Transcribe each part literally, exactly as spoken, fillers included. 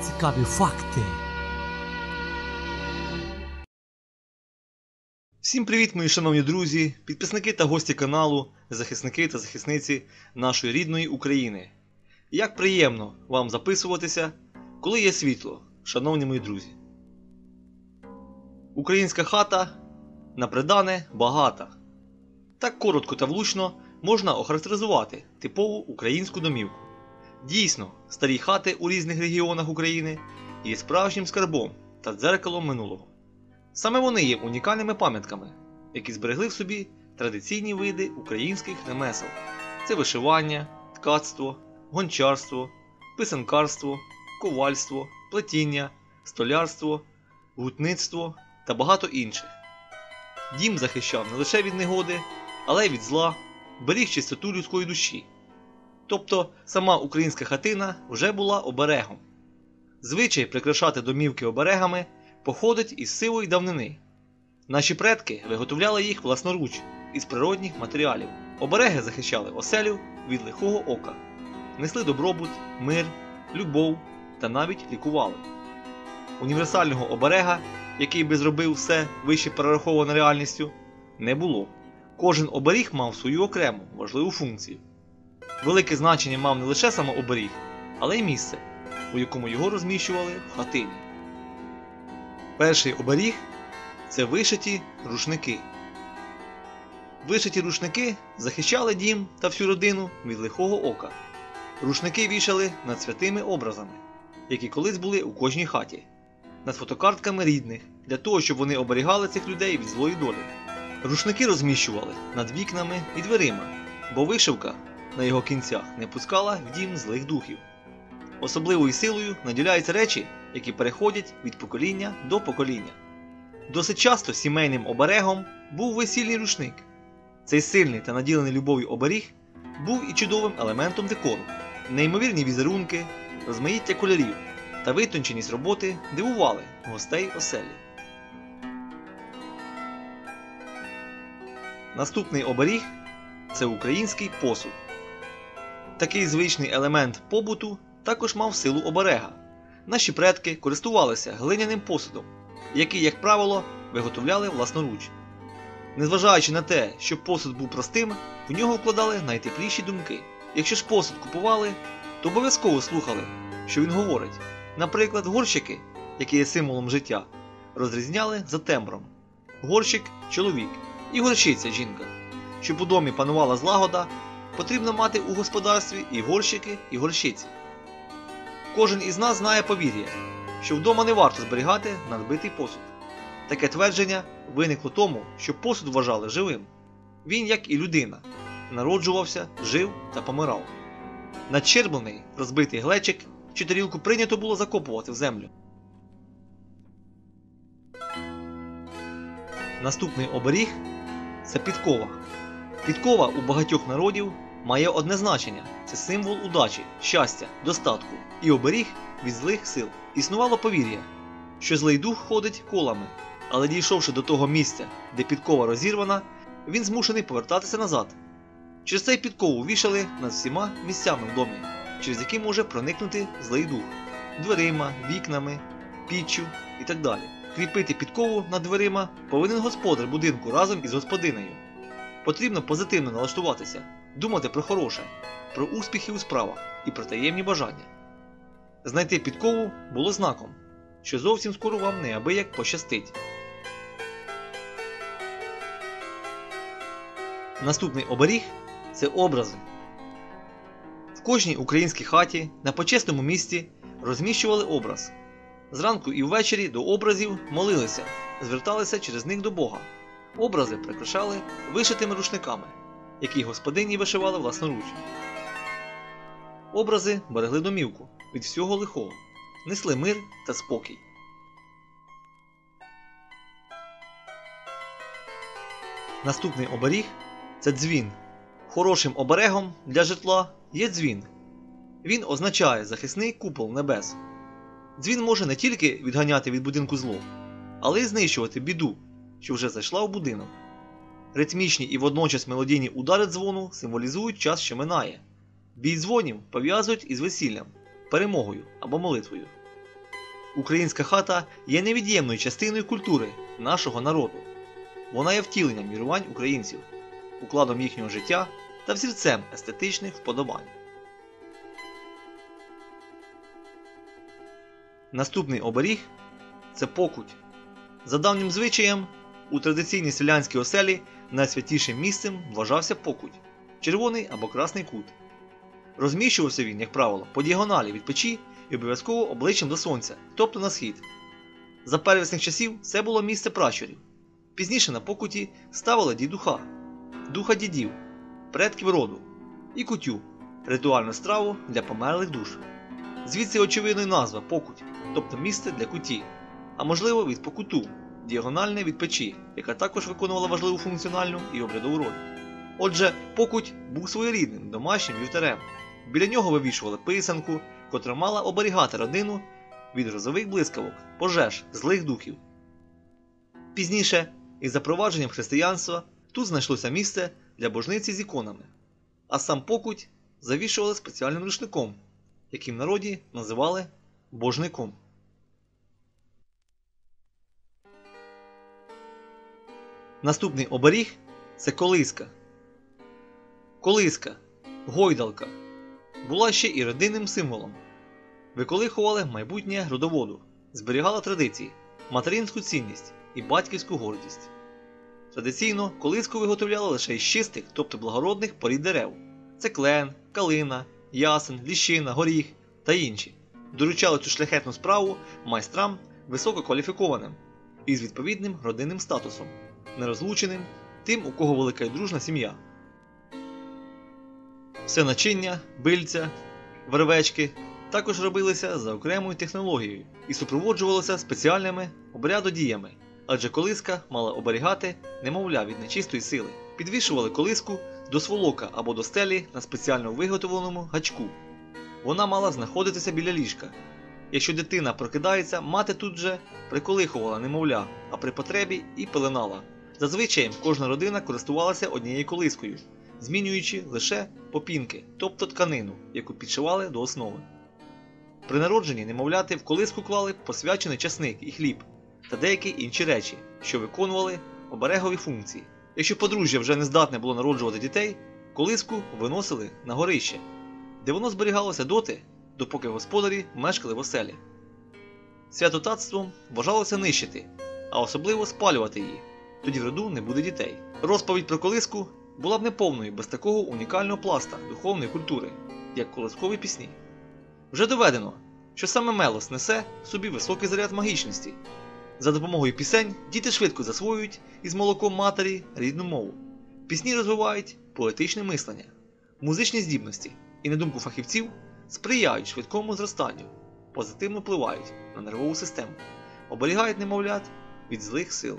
Цікаві факти. Всім привіт, мої шановні друзі, підписники та гості каналу, захисники та захисниці нашої рідної України. Як приємно вам записуватися, коли є світло, шановні мої друзі. Українська хата на придане багата. Так коротко та влучно можна охарактеризувати типову українську домівку. Дійсно, старі хати у різних регіонах України є справжнім скарбом та дзеркалом минулого. Саме вони є унікальними пам'ятками, які зберегли в собі традиційні види українських ремесел. Це вишивання, ткацтво, гончарство, писанкарство, ковальство, плетіння, столярство, гутництво та багато інших. Дім захищав не лише від негоди, але й від зла, беріг чистоту людської душі. Тобто сама українська хатина вже була оберегом. Звичай прикрашати домівки оберегами походить із сивої давнини. Наші предки виготовляли їх власноруч із природних матеріалів. Обереги захищали оселю від лихого ока, несли добробут, мир, любов та навіть лікували. Універсального оберега, який би зробив все вище перераховане реальністю, не було. Кожен оберіг мав свою окрему важливу функцію. Велике значення мав не лише самооберіг, але й місце, у якому його розміщували в хатині. Перший оберіг – це вишиті рушники. Вишиті рушники захищали дім та всю родину від лихого ока. Рушники вішали над святими образами, які колись були у кожній хаті, над фотокартками рідних, для того, щоб вони оберігали цих людей від злої долі. Рушники розміщували над вікнами і дверима, бо вишивка на його кінцях не пускала в дім злих духів. Особливою силою наділяються речі, які переходять від покоління до покоління. Досить часто сімейним оберегом був весільний рушник. Цей сильний та наділений любов'ю оберіг був і чудовим елементом декору. Неймовірні візерунки, розмаїття кольорів та витонченість роботи дивували гостей оселі. Наступний оберіг – це український посуд. Такий звичний елемент побуту також мав силу оберега. Наші предки користувалися глиняним посудом, який, як правило, виготовляли власноруч. Незважаючи на те, що посуд був простим, в нього вкладали найтепліші думки. Якщо ж посуд купували, то обов'язково слухали, що він говорить. Наприклад, горщики, які є символом життя, розрізняли за тембром. Горщик – чоловік і горщиця – жінка. Щоб у домі панувала злагода, потрібно мати у господарстві і горщики, і горщиці. Кожен із нас знає повір'я, що вдома не варто зберігати надбитий посуд. Таке твердження виникло тому, що посуд вважали живим. Він, як і людина, народжувався, жив та помирав. Надщерблений, розбитий глечик чи тарілку прийнято було закопувати в землю. Наступний оберіг – це підкова. Підкова у багатьох народів має одне значення – це символ удачі, щастя, достатку і оберіг від злих сил. Існувало повір'я, що злий дух ходить колами, але дійшовши до того місця, де підкова розірвана, він змушений повертатися назад. Через цей підкову вішали над всіма місцями в домі, через які може проникнути злий дух – дверима, вікнами, піччю і так далі. Кріпити підкову над дверима повинен господар будинку разом із господинею. Потрібно позитивно налаштуватися, думати про хороше, про успіхи у справах і про таємні бажання. Знайти підкову було знаком, що зовсім скоро вам неабияк пощастить. Наступний оберіг – це образи. В кожній українській хаті на почесному місці розміщували образ. Зранку і ввечері до образів молилися, зверталися через них до Бога. Образи прикрашали вишитими рушниками, які господині вишивали власноруч. Образи берегли домівку від всього лихого, несли мир та спокій. Наступний оберіг – це дзвін. Хорошим оберегом для житла є дзвін. Він означає захисний купол небес. Дзвін може не тільки відганяти від будинку зло, але й знищувати біду, що вже зайшла у будинок. Ритмічні і водночас мелодійні удари дзвону символізують час, що минає. Бій дзвонів пов'язують із весіллям, перемогою або молитвою. Українська хата є невід'ємною частиною культури нашого народу. Вона є втіленням мірувань українців, укладом їхнього життя та взірцем естетичних вподобань. Наступний оберіг – це покуть. За давнім звичаєм, у традиційній селянській оселі найсвятішим місцем вважався покуть – червоний або красний кут. Розміщувався він, як правило, по діагоналі від печі і обов'язково обличчям до сонця, тобто на схід. За первісних часів це було місце пращурів. Пізніше на покуті ставили дідуха, духа дідів, предків роду, і кутю – ритуальну страву для померлих душ. Звідси очевидно й назва покуть, тобто місце для куті, а можливо від покуту – діагональне від печі, яка також виконувала важливу функціональну і обрядову роль. Отже, покуть був своєрідним домашнім вівтарем. Біля нього вивішували писанку, котра мала оберігати родину від грозових блискавок, пожеж, злих духів. Пізніше, із запровадженням християнства, тут знайшлося місце для божниці з іконами, а сам покуть завішували спеціальним рушником, яким в народі називали божником. Наступний оберіг – це колиска. Колиска, гойдалка, була ще і родинним символом. Виколихували майбутнє родоводу, зберігала традиції, материнську цінність і батьківську гордість. Традиційно колиску виготовляли лише із чистих, тобто благородних порід дерев. Це клен, калина, ясен, ліщина, горіх та інші. Доручали цю шляхетну справу майстрам висококваліфікованим і з відповідним родинним статусом, нерозлученим, тим, у кого велика і дружна сім'я. Все начиння, бильця, вервечки також робилися за окремою технологією і супроводжувалися спеціальними обрядодіями, адже колиска мала оберігати немовля від нечистої сили. Підвішували колиску до сволока або до стелі на спеціально виготовленому гачку. Вона мала знаходитися біля ліжка. Якщо дитина прокидається, мати тут же приколихувала немовля, а при потребі і пеленала. Зазвичай кожна родина користувалася однією колискою, змінюючи лише попінки, тобто тканину, яку підшивали до основи. При народженні немовляти в колиску клали посвячений часник і хліб та деякі інші речі, що виконували оберегові функції. Якщо подружжя вже не здатне було народжувати дітей, колиску виносили на горище, де воно зберігалося доти, допоки господарі мешкали в оселі. Святотатством вважалося нищити, а особливо спалювати її, тоді в роду не буде дітей. Розповідь про колиску була б неповною без такого унікального пласта духовної культури, як колискові пісні. Вже доведено, що саме мелос несе в собі високий заряд магічності. За допомогою пісень діти швидко засвоюють із молоком матері рідну мову. Пісні розвивають поетичне мислення, музичні здібності і, на думку фахівців, сприяють швидкому зростанню, позитивно впливають на нервову систему, оберігають немовлят від злих сил.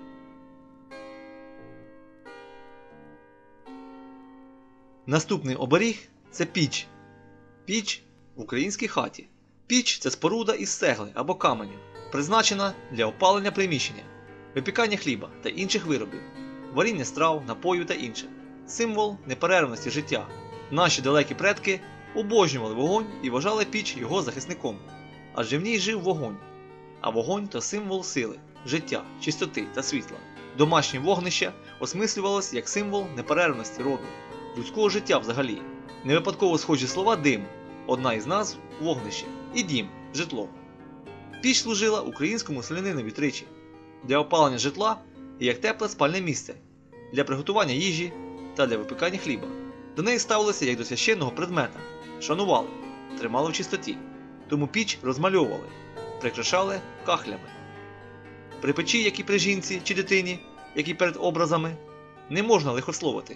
Наступний оберіг – це піч. Піч в українській хаті. Піч – це споруда із цегли або каменю, призначена для опалення приміщення, випікання хліба та інших виробів, варіння страв, напою та інше. Символ неперервності життя. Наші далекі предки обожнювали вогонь і вважали піч його захисником, адже в ній жив вогонь. А вогонь – то символ сили, життя, чистоти та світла. Домашнє вогнище осмислювалось як символ неперервності роду, людського життя взагалі. Не випадково схожі слова «дим» – одна із назв вогнище, і «дім» – житло. Піч служила українському селянинові тричі – для опалення житла і як тепле спальне місце, для приготування їжі та для випікання хліба. До неї ставилися як до священного предмета, шанували, тримали в чистоті, тому піч розмальовували, прикрашали кахлями. При печі, як і при жінці чи дитині, як і перед образами, не можна лихословити.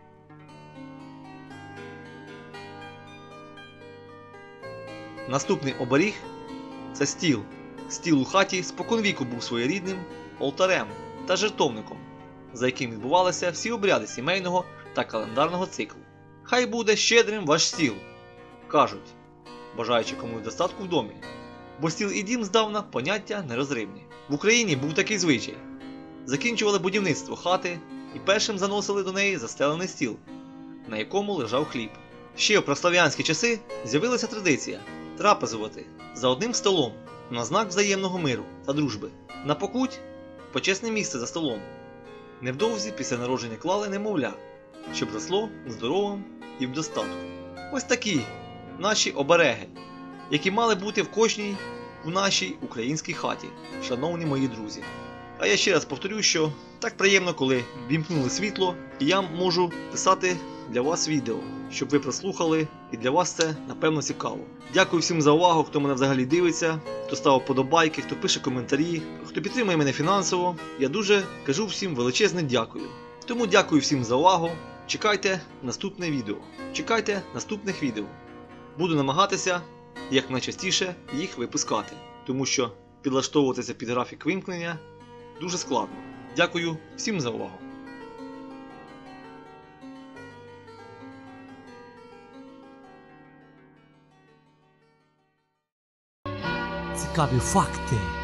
Наступний оберіг – це стіл. Стіл у хаті споконвіку був своєрідним олтарем та жертовником, за яким відбувалися всі обряди сімейного та календарного циклу. «Хай буде щедрим ваш стіл», кажуть, бажаючи комусь достатку в домі, бо стіл і дім здавна поняття нерозривні. В Україні був такий звичай. Закінчували будівництво хати і першим заносили до неї застелений стіл, на якому лежав хліб. Ще в прослав'янські часи з'явилася традиція трапезувати за одним столом, на знак взаємного миру та дружби. На покуть – почесне місце за столом. Невдовзі після народження клали немовля, щоб росло здоровим і в достатку. Ось такі наші обереги, які мали бути в кожній в нашій українській хаті, шановні мої друзі. А я ще раз повторю, що так приємно, коли вімкнули світло, і я можу писати для вас відео, щоб ви прослухали, і для вас це, напевно, цікаво. Дякую всім за увагу, хто мене взагалі дивиться, хто ставив подобайки, хто пише коментарі, хто підтримує мене фінансово. Я дуже кажу всім величезне дякую. Тому дякую всім за увагу. Чекайте наступне відео. Чекайте наступних відео. Буду намагатися як найчастіше їх випускати, тому що підлаштовуватися під графік вимкнення дуже складно. Дякую всім за увагу. Цікаві факти.